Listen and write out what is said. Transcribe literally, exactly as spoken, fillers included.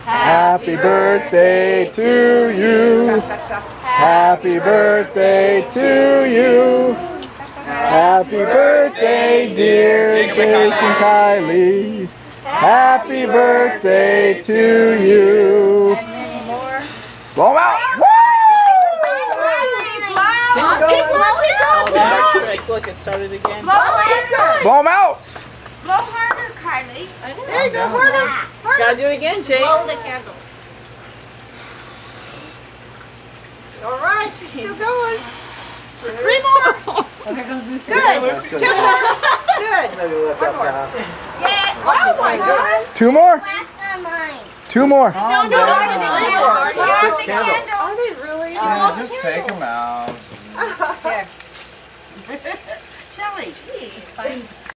Happy birthday to you. Happy birthday to you. Happy birthday, dear Jake and Kylie. Happy birthday to you. Blow 'em out. Woo! Look, it started again. Blow harder. Blow 'em out. Blow harder, Kylie. There you go, harder. Gotta do it again, Jake. Blow the candle. All right, she's still going. Three more. Good. Two more. Good. One more. Yeah. Oh my God. Two more. Wax on mine. Two more. No, no, no. Blow the candle. Are they really? Yeah, just take them out. Here. Shelly. It's fine.